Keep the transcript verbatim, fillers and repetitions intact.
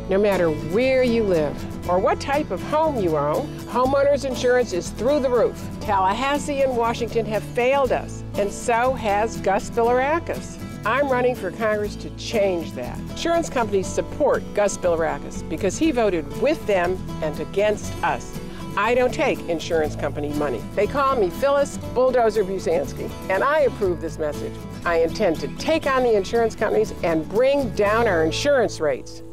No matter where you live or what type of home you own, homeowners insurance is through the roof. Tallahassee and Washington have failed us, and so has Gus Bilirakis. I'm running for Congress to change that. Insurance companies support Gus Bilirakis because he voted with them and against us. I don't take insurance company money. They call me Phyllis Bulldozer Busansky, and I approve this message. I intend to take on the insurance companies and bring down our insurance rates.